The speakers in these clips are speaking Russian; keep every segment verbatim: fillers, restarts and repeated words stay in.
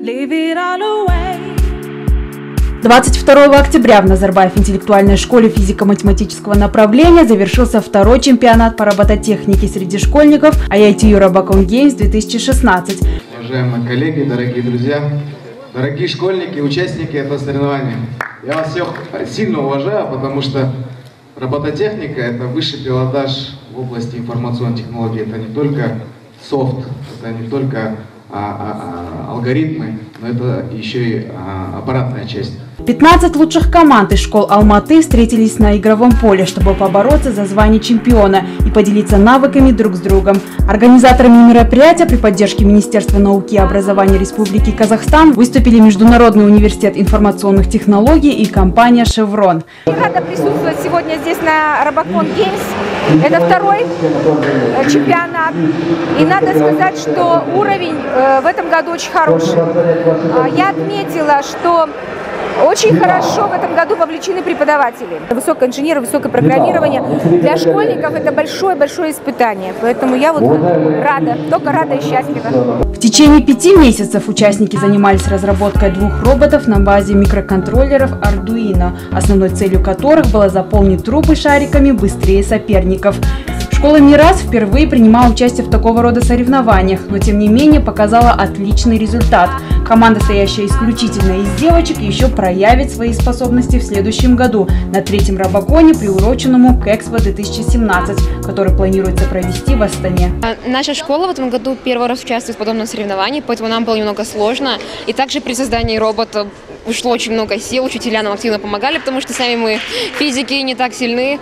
двадцать второго октября в Назарбаев интеллектуальной школе физико-математического направления завершился второй чемпионат по робототехнике среди школьников ай ай ти ю Robocon Games две тысячи шестнадцать. Уважаемые коллеги, дорогие друзья, дорогие школьники, участники этого соревнования, я вас всех сильно уважаю, потому что робототехника – это высший пилотаж в области информационной технологии. Это не только софт, это не только а, а, а, алгоритмы, но это еще и а, аппаратная часть. пятнадцать лучших команд из школ Алматы встретились на игровом поле, чтобы побороться за звание чемпиона и поделиться навыками друг с другом. Организаторами мероприятия при поддержке Министерства науки и образования Республики Казахстан выступили Международный университет информационных технологий и компания «Шеврон». Я рада присутствовать сегодня здесь на Robocon Games. Это второй чемпионат. И надо сказать, что уровень в этом году очень хороший. Я отметила, что очень хорошо в этом году вовлечены преподаватели. Высокое инженерное, высокое программирование. Для школьников это большое-большое испытание. Поэтому я вот рада, только рада и счастлива. В течение пяти месяцев участники занимались разработкой двух роботов на базе микроконтроллеров Arduino, основной целью которых было заполнить трубы шариками быстрее соперников. Школа «Мирас» впервые принимала участие в такого рода соревнованиях, но тем не менее показала отличный результат. Команда, стоящая исключительно из девочек, еще проявит свои способности в следующем году на третьем Робоконе, приуроченному к Экспо две тысячи семнадцать, который планируется провести в Астане. Наша школа в этом году первый раз участвует в подобном соревновании, поэтому нам было немного сложно. И также при создании робота ушло очень много сил, учителя нам активно помогали, потому что сами мы физики не так сильны.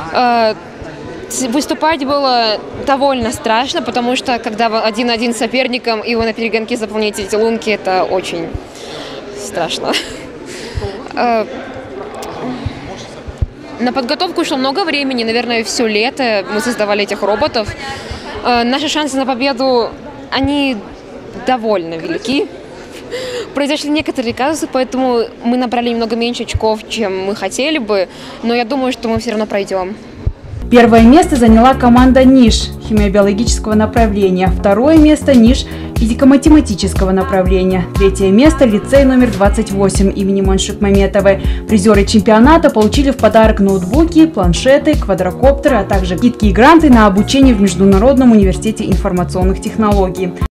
Выступать было довольно страшно, потому что когда вы один на один с соперником и вы на перегонке заполняете эти лунки, это очень страшно. На подготовку ушло много времени, наверное, все лето мы создавали этих роботов. Наши шансы на победу, они довольно велики. Произошли некоторые казусы, поэтому мы набрали немного меньше очков, чем мы хотели бы, но я думаю, что мы все равно пройдем. Первое место заняла команда НИШ химио-биологического направления, второе место НИШ физико-математического направления, третье место лицей номер двадцать восемь имени Моншик Маметовой. Призеры чемпионата получили в подарок ноутбуки, планшеты, квадрокоптеры, а также скидки и гранты на обучение в Международном университете информационных технологий.